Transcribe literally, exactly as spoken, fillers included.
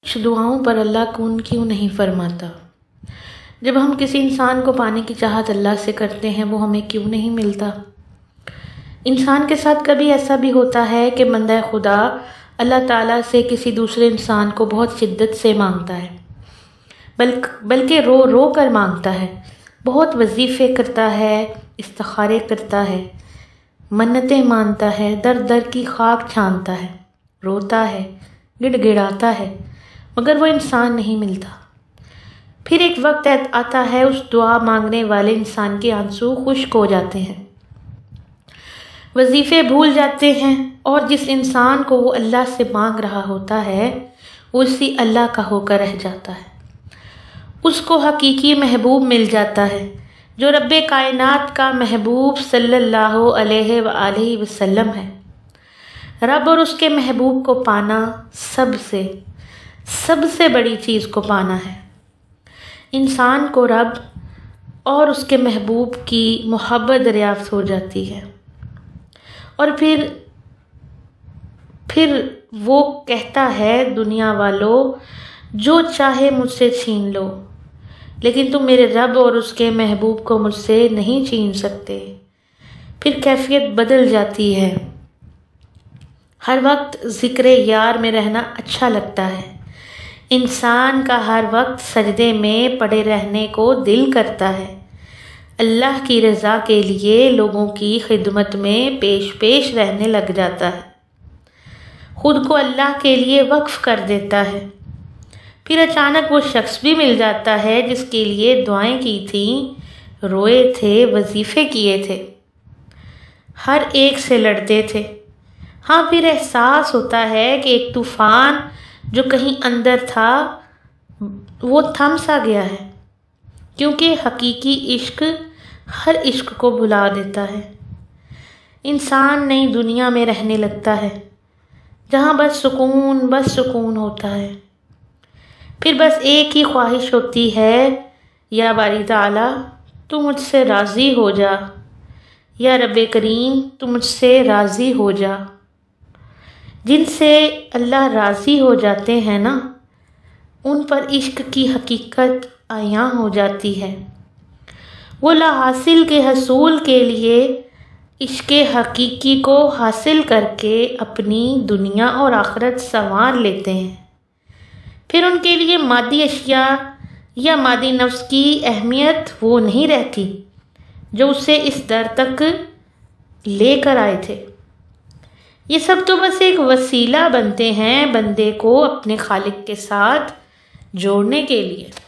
کچھ دعاؤں پر اللہ کون کیوں نہیں فرماتا؟ جب ہم کسی انسان کو پانے کی چاہت اللہ سے کرتے ہیں وہ ہمیں کیوں نہیں ملتا؟ انسان کے ساتھ کبھی ایسا بھی ہوتا ہے کہ بندہ خدا اللہ تعالیٰ سے کسی دوسرے انسان کو بہت شدت سے مانگتا ہے، بلکہ بلکہ رو رو کر مانگتا ہے، بہت وظیفے کرتا ہے، استخارے کرتا ہے، منتیں مانتا ہے، در در کی خاک چھانتا ہے، روتا ہے، گڑ گڑاتا ہے، مگر وہ انسان نہیں ملتا۔ پھر ایک وقت آتا ہے اس دعا مانگنے والے انسان کے آنسو خشک ہو جاتے ہیں، وظیفے بھول جاتے ہیں، اور جس انسان کو وہ اللہ سے مانگ رہا ہوتا ہے وہ اسی اللہ کا ہو کر رہ جاتا ہے۔ اس کو حقیقی محبوب مل جاتا ہے جو رب کائنات کا محبوب صلی اللہ علیہ وآلہ وسلم ہے۔ رب اور اس کے محبوب کو پانا سب سے سب سے بڑی چیز کو پانا ہے۔ انسان کو رب اور اس کے محبوب کی محبت دریافت ہو جاتی ہے، اور پھر پھر وہ کہتا ہے دنیا والوں جو چاہے مجھ سے چھین لو، لیکن تم میرے رب اور اس کے محبوب کو مجھ سے نہیں چھین سکتے۔ پھر کیفیت بدل جاتی ہے، ہر وقت ذکر یار میں رہنا اچھا لگتا ہے، انسان کا ہر وقت سجدے میں پڑے رہنے کو دل کرتا ہے، اللہ کی رضا کے لیے لوگوں کی خدمت میں پیش پیش رہنے لگ جاتا ہے، خود کو اللہ کے لیے وقف کر دیتا ہے۔ پھر اچانک وہ شخص بھی مل جاتا ہے جس کے لیے دعائیں کی تھیں، روئے تھے، وظیفے کیے تھے، ہر ایک سے لڑتے تھے۔ ہاں، پھر احساس ہوتا ہے کہ ایک طوفان جو کہیں اندر تھا وہ تھم سا گیا ہے، کیونکہ حقیقی عشق ہر عشق کو بھلا دیتا ہے۔ انسان نئی دنیا میں رہنے لگتا ہے جہاں بس سکون بس سکون ہوتا ہے، پھر بس ایک ہی خواہش ہوتی ہے، یا باری تعالیٰ تو مجھ سے راضی ہو جا، یا رب کریم تو مجھ سے راضی ہو جا۔ جن سے اللہ راضی ہو جاتے ہیں نا، ان پر عشق کی حقیقت عیاں ہو جاتی ہے۔ وہ لا حاصل کے حصول کے لیے عشق حقیقی کو حاصل کر کے اپنی دنیا اور آخرت سنوار لیتے ہیں۔ پھر ان کے لیے مادی اشیاء یا مادی نفس کی اہمیت وہ نہیں رہتی جو اسے اس در تک لے کر آئے تھے۔ یہ سب تو بس ایک وسیلہ بنتے ہیں بندے کو اپنے خالق کے ساتھ جوڑنے کے لیے۔